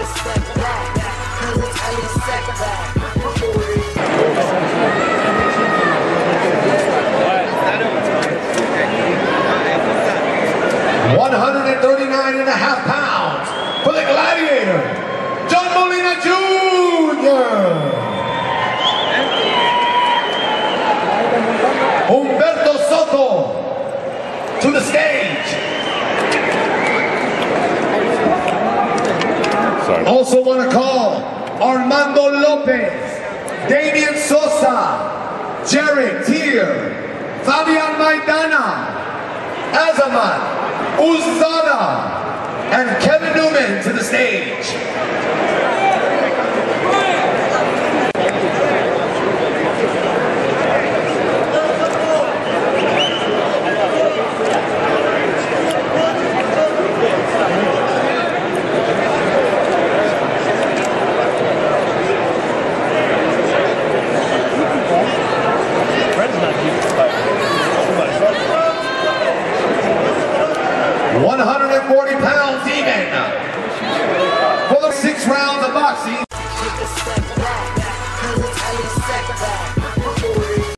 step back. Every time you step back. 139.5 pounds for the Gladiator, John Molina Jr. Humberto Soto to the stage. Sorry. Also want to call Armando Lopez, Damian Sosa, Jared Tier, Fabian Maidana, Azamat Uzada, and Kevin Newman to the stage. $100